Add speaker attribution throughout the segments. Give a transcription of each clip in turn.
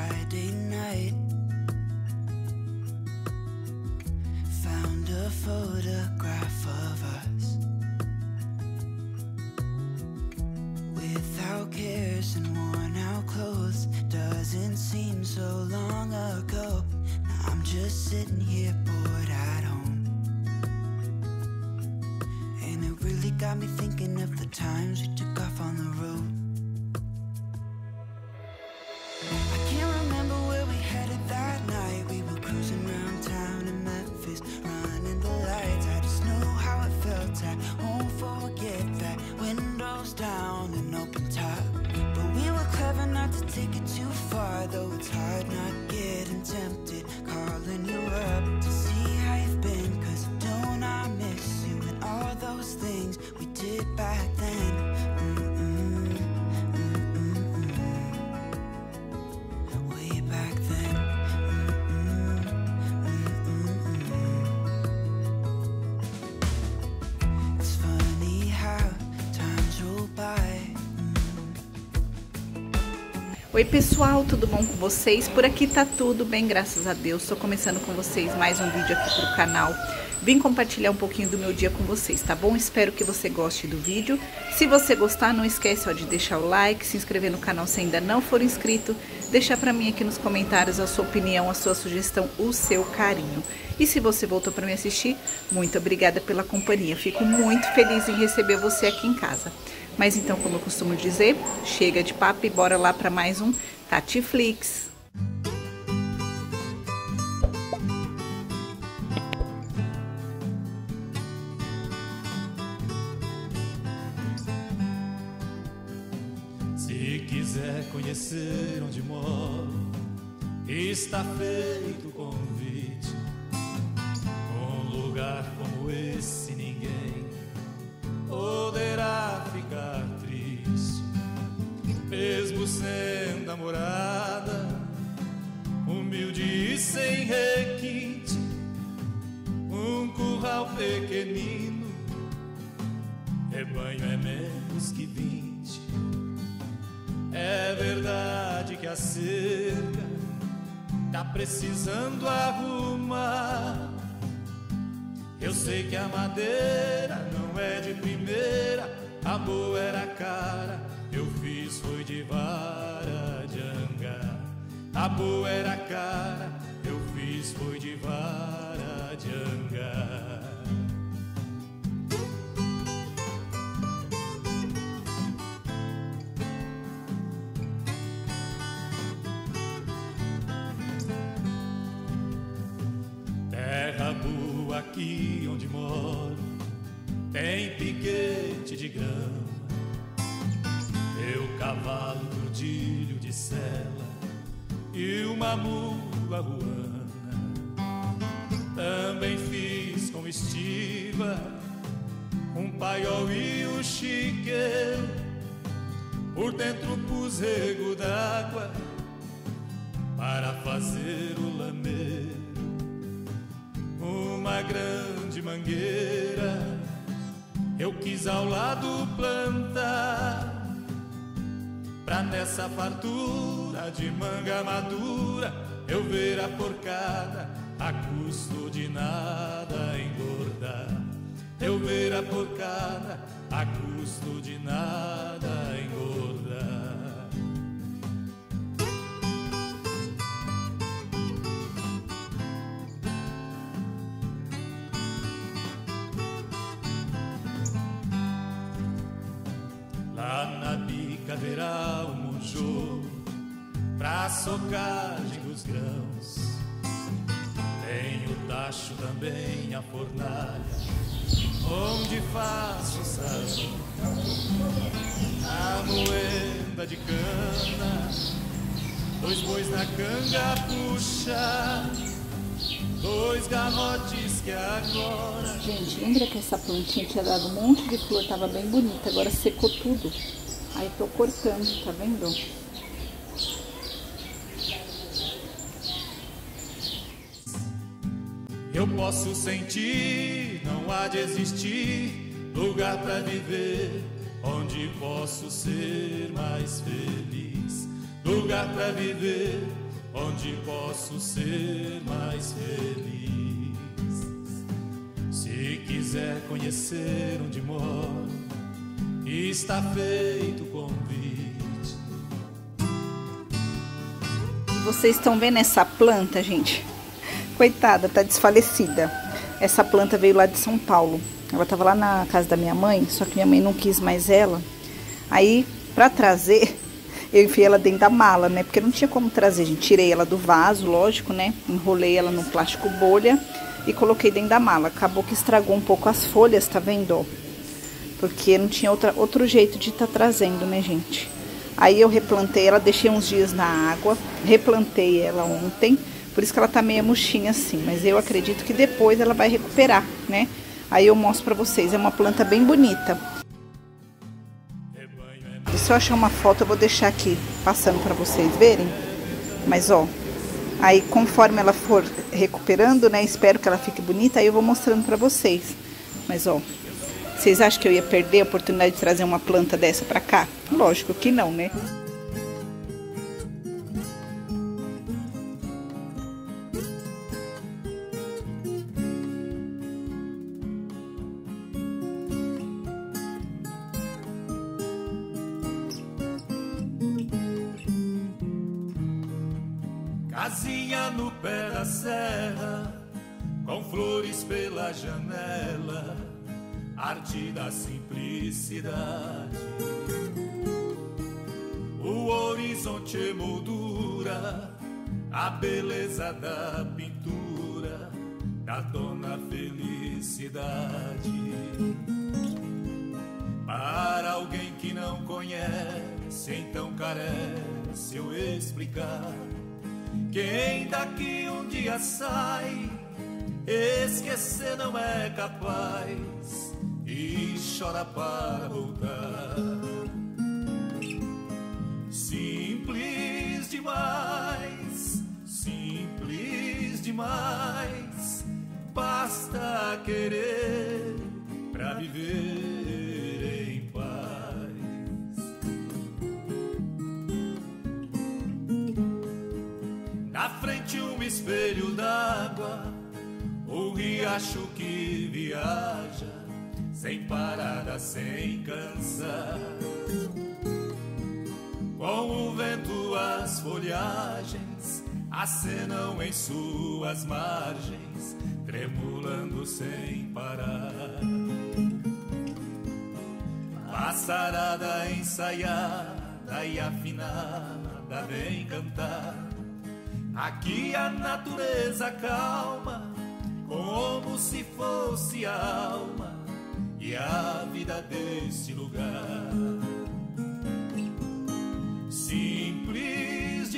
Speaker 1: Friday night. Found a photograph of us without cares and worn out clothes. Doesn't seem so long ago. Now I'm just sitting here bored at home, and it really got me thinking of the times we took off on the road. I can't remember where we headed that night. We were cruising around town in Memphis, running the lights. I just know how it felt. I won't forget that. Windows down and open top. But we were clever not to take it too far, though it's hard not getting tempted. Calling you up to see how you've been, 'cause don't I miss you and all those things we did back then. Way back then. It's funny how times roll by.
Speaker 2: Oi pessoal, tudo bom com vocês? Por aqui tá tudo bem, graças a Deus. Estou começando com vocês mais um vídeo aqui pro canal. Vim compartilhar um pouquinho do meu dia com vocês, tá bom? Espero que você goste do vídeo. Se você gostar, não esquece de deixar o like, se inscrever no canal se ainda não for inscrito, deixar pra mim aqui nos comentários a sua opinião, a sua sugestão, o seu carinho. E se você voltou para me assistir, muito obrigada pela companhia. Fico muito feliz em receber você aqui em casa. Mas então, como eu costumo dizer, chega de papo e bora lá para mais um Tatiflix.
Speaker 3: Se quiser conhecer onde moro, está feito o convite. Num lugar como esse ninguém poderá ficar triste, mesmo sendo a morada humilde e sem requinte. Um curral pequenino, rebanho é menos que 20. É verdade que a cerca tá precisando arrumar. Eu sei que a madeira não é de primeira, a boa era cara, eu fiz foi de vara de angar. A boa era cara, eu fiz foi de vara de angar. Terra boa aqui onde moro, tem piquete de grama, meu cavalo tordilho de sela e uma mula ruana. Também fiz com estiva um paiol e um chiqueiro, por dentro pus rego d'água para fazer o lameiro. Uma grande mangueira eu quis ao lado plantar, pra nessa fartura de manga madura eu ver a porcada a custo de nada engordar. Eu ver a porcada a custo de nada engordar. Lá na bica haverá um monjô pra socagem dos grãos. Tem o tacho também, a fornalha, onde faço sarão. A moenda de cana, 2 bois na canga puxa, 2 garrotes que agora...
Speaker 2: Gente, lembra que essa plantinha tinha dado um monte de flor, tava bem bonita, agora secou tudo. Aí tô cortando, tá vendo?
Speaker 3: Eu posso sentir, não há de existir lugar pra viver onde posso ser mais feliz. Lugar pra viver onde posso ser mais feliz. Se quiser conhecer onde moro, está feito o convite.
Speaker 2: Vocês estão vendo essa planta, gente? Coitada, tá desfalecida. Essa planta veio lá de São Paulo. Ela tava lá na casa da minha mãe, só que minha mãe não quis mais ela. Aí, pra trazer, eu enfiei ela dentro da mala, né? Porque não tinha como trazer, gente. Tirei ela do vaso, lógico, né? Enrolei ela no plástico bolha e coloquei dentro da mala. Acabou que estragou um pouco as folhas, tá vendo? Porque não tinha outro jeito de estar trazendo, né, gente? Aí eu replantei ela, deixei uns dias na água, replantei ela ontem, por isso que ela tá meio murchinha assim, mas eu acredito que depois ela vai recuperar, né? Aí eu mostro pra vocês, é uma planta bem bonita. E se eu achar uma foto eu vou deixar aqui, passando pra vocês verem. Mas ó, aí conforme ela for recuperando, né, espero que ela fique bonita, aí eu vou mostrando pra vocês. Mas ó, vocês acham que eu ia perder a oportunidade de trazer uma planta dessa pra cá? Lógico que não, né?
Speaker 3: Casinha no pé da serra, com flores pela janela, arte da simplicidade. O horizonte emoldura a beleza da pintura da dona felicidade. Para alguém que não conhece, então carece eu explicar. Quem daqui um dia sai, esquecer não é capaz e chora para voltar. Simples demais, basta querer pra viver em paz. Na frente um espelho d'água, o riacho que viaja, sem parada, sem cansar. Com o vento as folhagens acenam em suas margens, tremulando sem parar. Passarada ensaiada e afinada vem cantar. Aqui a natureza calma, como se fosse a alma e a vida desse lugar. Simples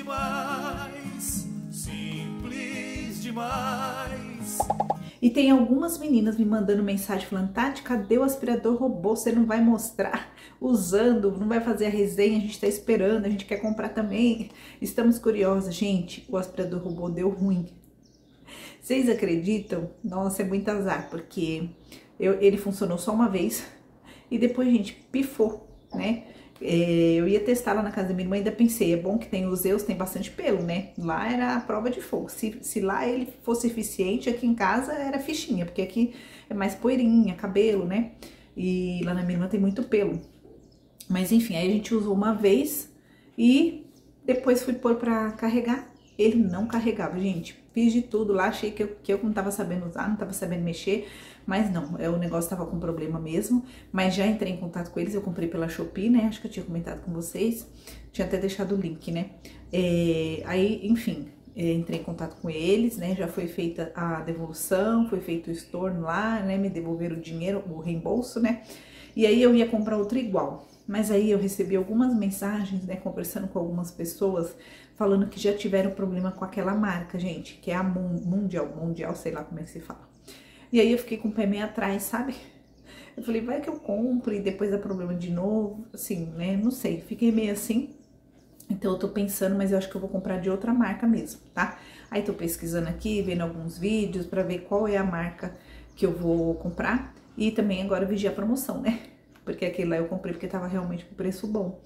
Speaker 3: demais.
Speaker 2: E tem algumas meninas me mandando mensagem falando: Tati, cadê o aspirador robô? Você não vai mostrar usando, não vai fazer a resenha, a gente tá esperando, a gente quer comprar também. Estamos curiosas. Gente, o aspirador robô deu ruim. Vocês acreditam? Nossa, é muito azar, porque ele funcionou só uma vez e depois, gente, pifou, né? Eu ia testar lá na casa da minha irmã, ainda pensei, é bom que tem os Zeus, tem bastante pelo, né? Lá era a prova de fogo. Se lá ele fosse eficiente, aqui em casa era fichinha, porque aqui é mais poeirinha, cabelo, né? E lá na minha irmã tem muito pelo. Mas enfim, aí a gente usou uma vez e depois fui pôr pra carregar. Ele não carregava, gente. Fiz de tudo lá, achei que eu não tava sabendo usar, não tava sabendo mexer, mas não, o negócio tava com problema mesmo. Mas já entrei em contato com eles, eu comprei pela Shopee, né? Acho que eu tinha comentado com vocês, tinha até deixado o link, né? Aí, enfim, entrei em contato com eles, né? Já foi feita a devolução, foi feito o estorno lá, né? Me devolveram o dinheiro, o reembolso, né? E aí eu ia comprar outro igual. Mas aí eu recebi algumas mensagens, né, conversando com algumas pessoas, falando que já tiveram problema com aquela marca, gente, que é a Mundial, sei lá como é que se fala. E aí eu fiquei com o pé meio atrás, sabe? Eu falei, vai que eu compro e depois dá problema de novo, assim, né, não sei, fiquei meio assim. Então eu tô pensando, mas eu acho que eu vou comprar de outra marca mesmo, tá? Aí tô pesquisando aqui, vendo alguns vídeos pra ver qual é a marca que eu vou comprar. E também agora vigiar a promoção, né? Porque aquele lá eu comprei porque tava realmente com preço bom.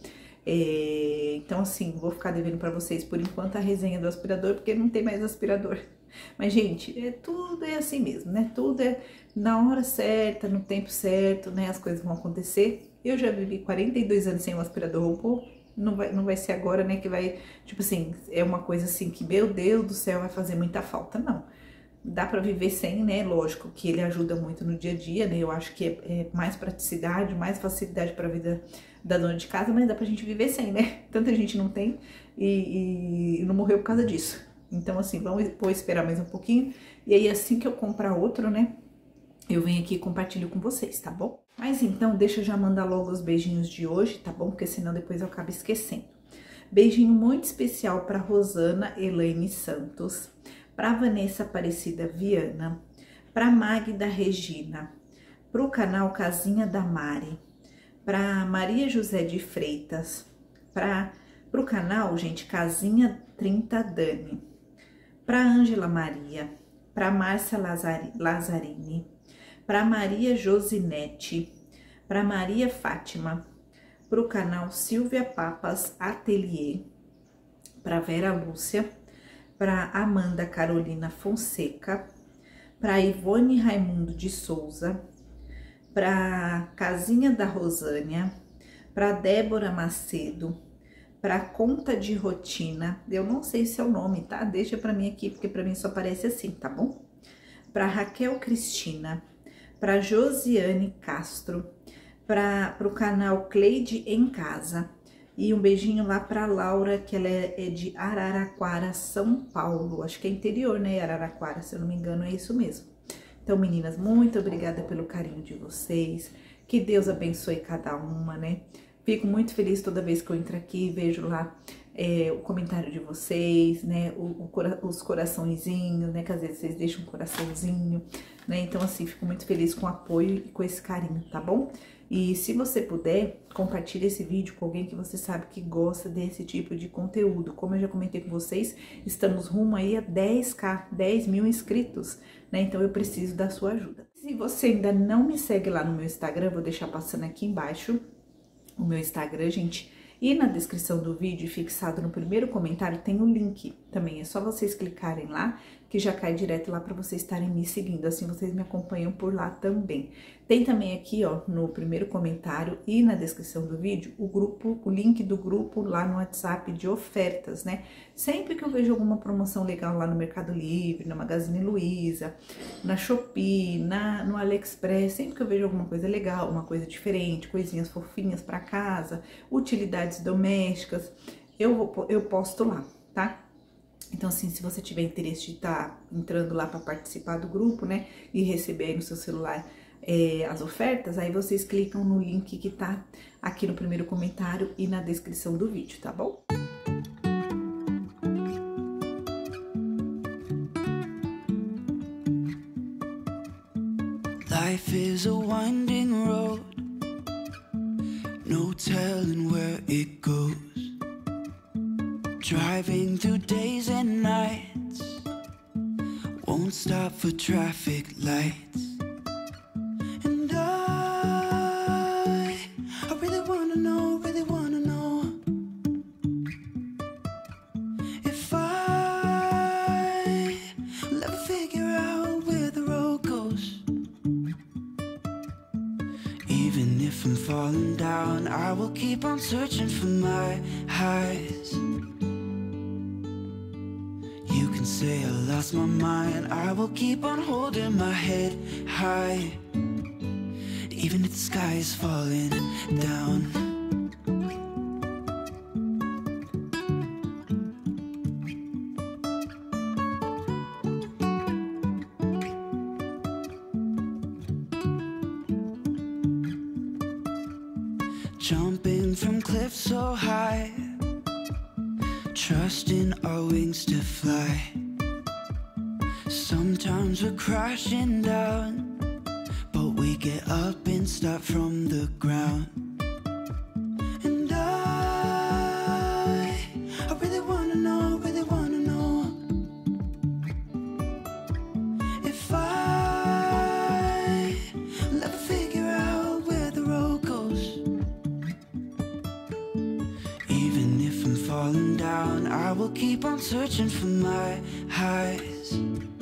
Speaker 2: Então assim, vou ficar devendo pra vocês por enquanto a resenha do aspirador, porque não tem mais aspirador. Mas gente, tudo é assim mesmo, né? Tudo é na hora certa, no tempo certo, né? As coisas vão acontecer. Eu já vivi 42 anos sem um aspirador robô. Não vai ser agora, né, que vai, tipo assim, é uma coisa assim que, meu Deus do céu, vai fazer muita falta, não. Dá pra viver sem, né, lógico que ele ajuda muito no dia a dia, né, eu acho que é mais praticidade, mais facilidade pra vida da dona de casa, mas dá pra gente viver sem, né, tanta gente não tem e não morreu por causa disso. Então, assim, vou esperar mais um pouquinho, e aí assim que eu comprar outro, né, eu venho aqui e compartilho com vocês, tá bom? Mas então, deixa eu já mandar logo os beijinhos de hoje, tá bom? Porque senão depois eu acabo esquecendo. Beijinho muito especial para Rosana Elaine Santos, para Vanessa Aparecida Viana, para Magda Regina, para o canal Casinha da Mari, para Maria José de Freitas, para o canal, gente, Casinha 30 Dani, para Ângela Maria, para Márcia Lazzarini, para Maria Josinete, para Maria Fátima, para o canal Silvia Papas Atelier, para Vera Lúcia, para Amanda Carolina Fonseca, para Ivone Raimundo de Souza, para Casinha da Rosânia, para Débora Macedo, para Conta de Rotina, eu não sei se é o nome, tá? Deixa para mim aqui, porque para mim só aparece assim, tá bom? Para Raquel Cristina, para Josiane Castro, para o canal Cleide em Casa. E um beijinho lá para Laura, que ela é de Araraquara, São Paulo. Acho que é interior, né? Araraquara, se eu não me engano, é isso mesmo. Então, meninas, muito obrigada pelo carinho de vocês. Que Deus abençoe cada uma, né? Fico muito feliz toda vez que eu entro aqui e vejo lá o comentário de vocês, né, os coraçõezinhos, né, que às vezes vocês deixam um coraçãozinho, né, então assim, fico muito feliz com o apoio e com esse carinho, tá bom? E se você puder, compartilhe esse vídeo com alguém que você sabe que gosta desse tipo de conteúdo. Como eu já comentei com vocês, estamos rumo aí a 10.000, 10 mil inscritos, né, então eu preciso da sua ajuda. Se você ainda não me segue lá no meu Instagram, vou deixar passando aqui embaixo o meu Instagram, gente. E na descrição do vídeo, fixado no primeiro comentário, tem o link também. É só vocês clicarem lá, que já cai direto lá para vocês estarem me seguindo. Assim vocês me acompanham por lá também. Tem também aqui, ó, no primeiro comentário e na descrição do vídeo, o link do grupo lá no WhatsApp de ofertas, né? Sempre que eu vejo alguma promoção legal lá no Mercado Livre, na Magazine Luiza, na Shopee, no AliExpress, sempre que eu vejo alguma coisa legal, uma coisa diferente, coisinhas fofinhas para casa, utilidades domésticas, eu posto lá, tá? Então, assim, se você tiver interesse de estar entrando lá para participar do grupo, né, e receber aí no seu celular as ofertas, aí vocês clicam no link que tá aqui no primeiro comentário e na descrição do vídeo, tá bom?
Speaker 1: Life is a winding road, no telling where it goes. Driving through days and nights, won't stop for traffic lights. And I really wanna know if I'll ever figure out where the road goes. Even if I'm falling down, I will keep on searching for my highs. You can say I lost my mind, I will keep on holding my head high, even if the sky is falling down. Jumping from cliffs so high, trusting our wings to fly. Sometimes we're crashing down, but we get up and start from the ground. And I really wanna know if I'll ever figure out where the road goes. keep on searching for my highs.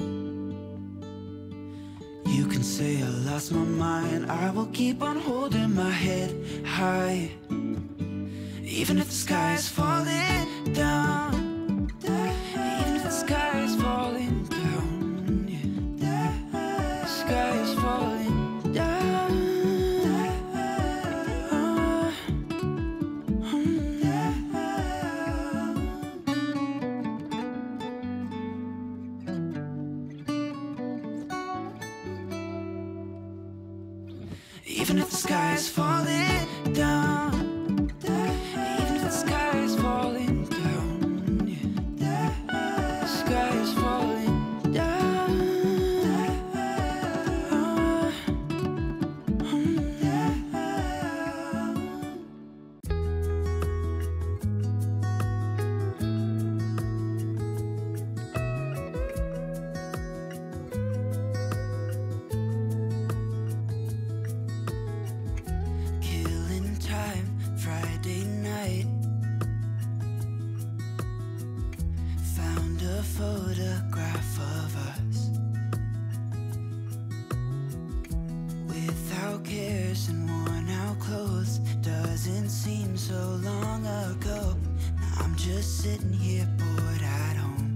Speaker 1: You can say I lost my mind, I will keep on holding my head high. Even if the sky is falling down, even if the sky is falling down, yeah. The sky is falling down. Even if the sky is falling down, even if the sky is falling down, yeah. The sky is falling down. Killing time, Friday night. Found a photograph of us without cares and worn out clothes. Doesn't seem so long ago. Now I'm just sitting here bored at home.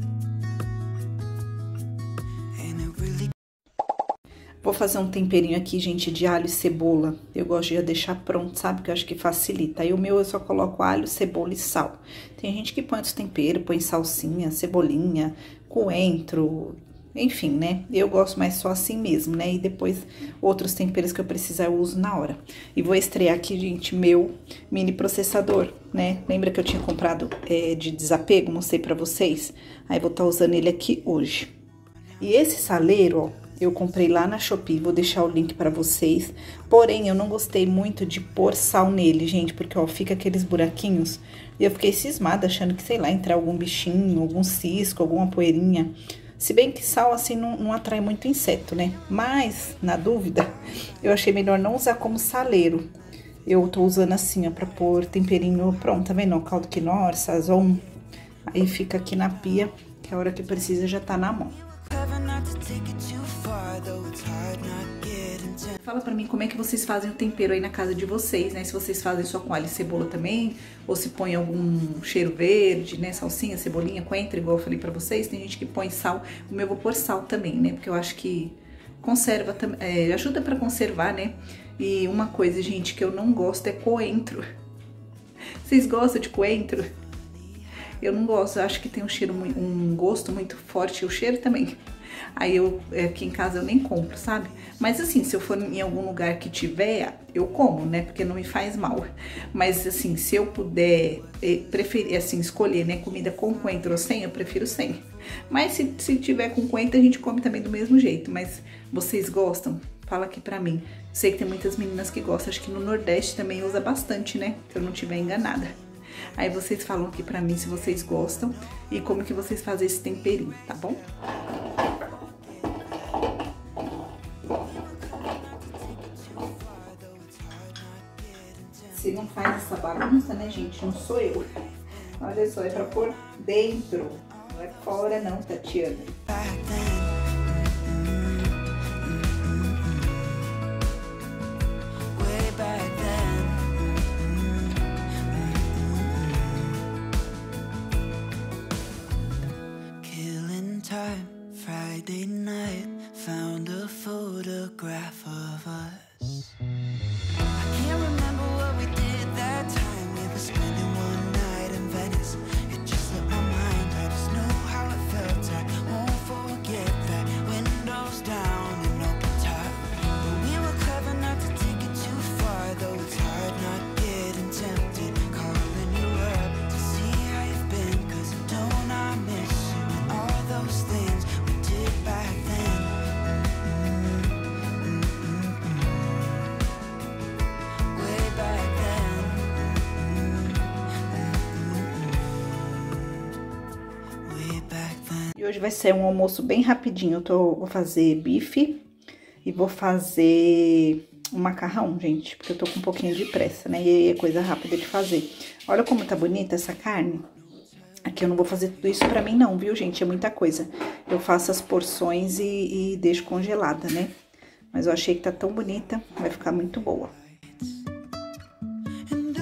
Speaker 1: And it really
Speaker 2: Vou fazer um temperinho aqui, gente, de alho e cebola. Eu gosto de já deixar pronto, sabe? Que eu acho que facilita. Aí o meu eu só coloco alho, cebola e sal. Tem gente que põe outros temperos, põe salsinha, cebolinha, coentro, enfim, né? Eu gosto mais só assim mesmo, né? E depois outros temperos que eu precisar eu uso na hora. E vou estrear aqui, gente, meu mini processador, né? Lembra que eu tinha comprado de desapego? Mostrei pra vocês? Aí vou estar usando ele aqui hoje. E esse saleiro, ó, eu comprei lá na Shopee, vou deixar o link pra vocês. Porém, eu não gostei muito de pôr sal nele, gente, porque, ó, fica aqueles buraquinhos. E eu fiquei cismada, achando que, sei lá, entrar algum bichinho, algum cisco, alguma poeirinha. Se bem que sal, assim, não atrai muito inseto, né? Mas, na dúvida, eu achei melhor não usar como saleiro. Eu tô usando assim, ó, pra pôr temperinho pronto, tá vendo? Caldo quinoa, sazon. Aí fica aqui na pia, que a hora que precisa já tá na mão. Fala pra mim como é que vocês fazem o tempero aí na casa de vocês, né? Se vocês fazem só com alho e cebola também, ou se põe algum cheiro verde, né? Salsinha, cebolinha, coentro, igual eu falei pra vocês. Tem gente que põe sal, o meu eu vou pôr sal também, né? Porque eu acho que conserva, ajuda pra conservar, né? E uma coisa, gente, que eu não gosto é coentro. Vocês gostam de coentro? Eu não gosto, eu acho que tem um gosto muito forte, o cheiro também. Aí aqui em casa eu nem compro, sabe? Mas assim, se eu for em algum lugar que tiver, eu como, né? Porque não me faz mal. Mas assim, se eu puder preferir, assim, escolher, né? Comida com coentro ou sem, eu prefiro sem. Mas se tiver com coentro, a gente come também do mesmo jeito. Mas vocês gostam? Fala aqui pra mim. Sei que tem muitas meninas que gostam, acho que no Nordeste também usa bastante, né? Se eu não estiver enganada. Aí vocês falam aqui pra mim se vocês gostam e como que vocês fazem esse temperinho, tá bom? Se não faz essa bagunça, né, gente? Não sou eu. Olha só, é pra pôr dentro. Não é fora não, Tatiana.
Speaker 1: Friday night, found a photograph of us. I can't remember what we did that time. We were spending one night in Venice. It just slipped my mind. I just know how it felt. I won't forget that. Windows down and open top. But we were clever not to take it too far. Though it's hard not getting tempted. Calling you up to see how you've been. 'Cause don't I miss you and all those things back then. Way back then. Way back then.
Speaker 2: E hoje vai ser um almoço bem rapidinho. Vou fazer bife e vou fazer um macarrão, gente, porque eu tô com um pouquinho de pressa, né? E é coisa rápida de fazer. Olha como tá bonita essa carne. Aqui eu não vou fazer tudo isso pra mim não, viu, gente? É muita coisa. Eu faço as porções e deixo congelada, né? Mas eu achei que tá tão bonita, vai ficar muito boa.
Speaker 1: And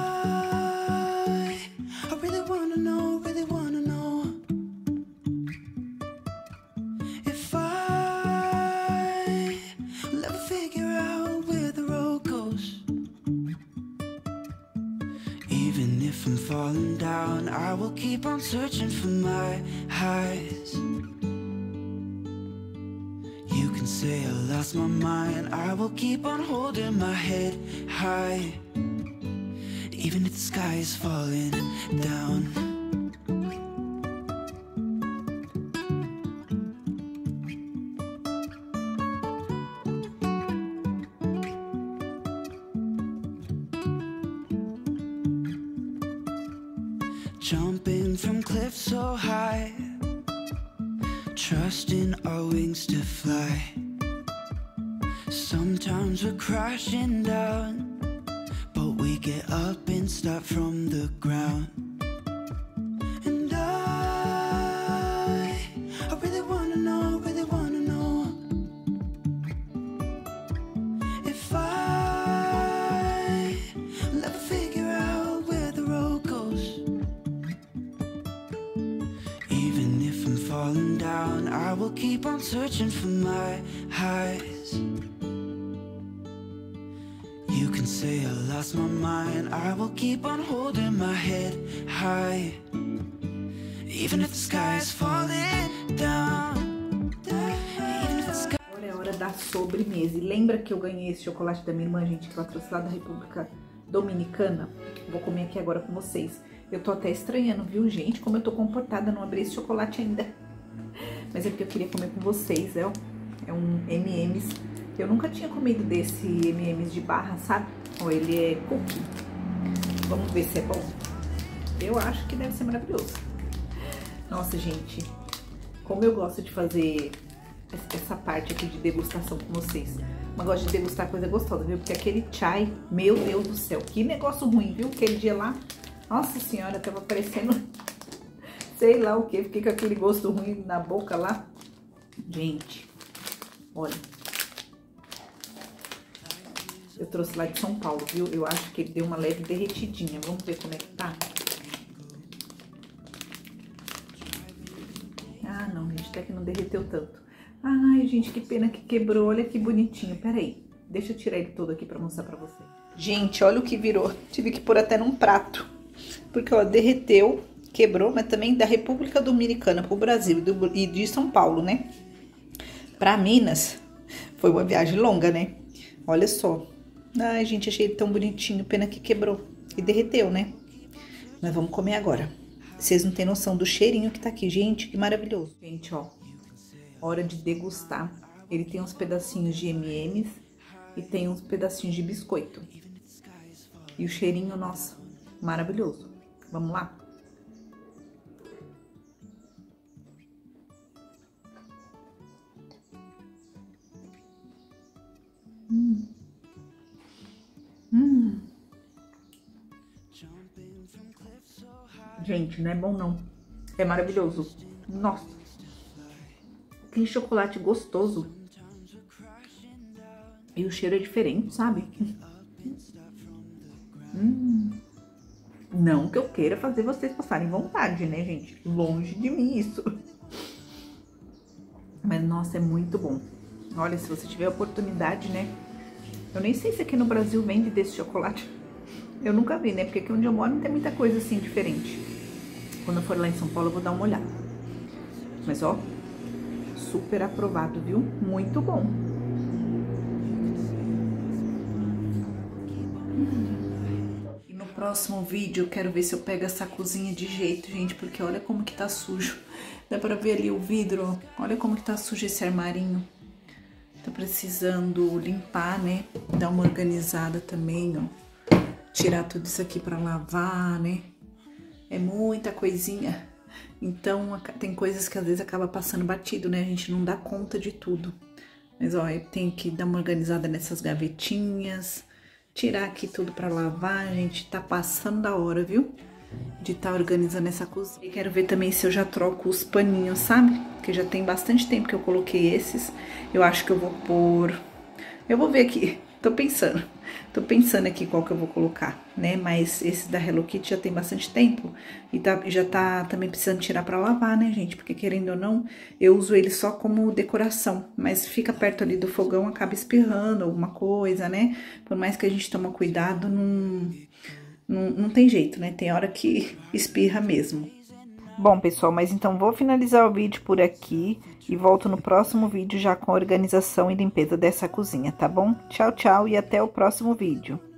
Speaker 1: I really wanna know if I'll ever figure out where the road goes. Even if I'm falling down, I will keep on searching for my highs. You can say I lost my mind, I will keep on holding my head high. Even if the sky is falling down. Jumping from cliffs so high, trusting our wings to fly. Sometimes we're crashing down, but we get up and start from the ground. And I really wanna know if I'll ever figure out where the road goes. Even if I'm falling down, I will keep on searching for my highs. You can say I lost my mind, I will keep on holding my head high. Even if the sky is falling down. Even if the sky...
Speaker 2: Agora é hora da sobremesa. E lembra que eu ganhei esse chocolate da minha irmã, gente, que ela trouxe lá da República Dominicana? Vou comer aqui agora com vocês. Eu tô até estranhando, viu, gente? Como eu tô comportada, não abri esse chocolate ainda. Mas é porque eu queria comer com vocês, ó. É um M&M's. Eu nunca tinha comido desse M&M's de barra, sabe? Ó, ele é cookie. Vamos ver se é bom. Eu acho que deve ser maravilhoso. Nossa, gente. Como eu gosto de fazer essa parte aqui de degustação com vocês. Mas gosto de degustar coisa gostosa, viu? Porque aquele chai, meu Deus do céu. Que negócio ruim, viu? Aquele dia lá... Nossa senhora, tava parecendo, sei lá o que, fiquei com aquele gosto ruim na boca lá. Gente, olha. Eu trouxe lá de São Paulo, viu? Eu acho que ele deu uma leve derretidinha. Vamos ver como é que tá. Ah, não, gente, até que não derreteu tanto. Ai, gente, que pena que quebrou. Olha que bonitinho. Peraí, deixa eu tirar ele todo aqui pra mostrar pra vocês. Gente, olha o que virou. Tive que pôr até num prato. Porque, ó, derreteu, quebrou, mas também da República Dominicana pro Brasil e de São Paulo, né? Pra Minas, foi uma viagem longa, né? Olha só. Ai, gente, achei ele tão bonitinho, pena que quebrou e derreteu, né? Mas vamos comer agora. Vocês não têm noção do cheirinho que tá aqui, gente, que maravilhoso. Gente, ó, hora de degustar. Ele tem uns pedacinhos de M&M's e tem uns pedacinhos de biscoito. E o cheirinho, nossa, maravilhoso. Vamos lá? Gente, não é bom não. É maravilhoso. Nossa. Que chocolate gostoso. E o cheiro é diferente, sabe? Não que eu queira fazer vocês passarem vontade, né, gente? Longe de mim isso. Mas, nossa, é muito bom. Olha, se você tiver a oportunidade, né? Eu nem sei se aqui no Brasil vende desse chocolate. Eu nunca vi, né? Porque aqui onde eu moro não tem muita coisa assim diferente. Quando eu for lá em São Paulo, eu vou dar uma olhada. Mas, ó, super aprovado, viu? Muito bom. E no próximo vídeo, eu quero ver se eu pego essa cozinha de jeito, gente. Porque olha como que tá sujo. Dá pra ver ali o vidro, ó. Olha como que tá sujo esse armarinho. Tá precisando limpar, né? Dar uma organizada também, ó. Tirar tudo isso aqui pra lavar, né? É muita coisinha. Então, tem coisas que às vezes acaba passando batido, né? A gente não dá conta de tudo. Mas, ó, eu tenho que dar uma organizada nessas gavetinhas. Tirar aqui tudo pra lavar, gente. Tá passando da hora, viu? de estar organizando essa cozinha. E quero ver também se eu já troco os paninhos, sabe? Porque já tem bastante tempo que eu coloquei esses. Eu acho que eu vou pôr... Eu vou ver aqui, tô pensando aqui qual que eu vou colocar, né? Mas esse da Hello Kitty já tem bastante tempo e já tá também precisando tirar pra lavar, né, gente? Porque querendo ou não, eu uso ele só como decoração, mas fica perto ali do fogão, acaba espirrando alguma coisa, né? Por mais que a gente tome cuidado, não tem jeito, né? Tem hora que espirra mesmo. Bom, pessoal, mas então vou finalizar o vídeo por aqui e volto no próximo vídeo já com a organização e limpeza dessa cozinha, tá bom? Tchau, tchau e até o próximo vídeo.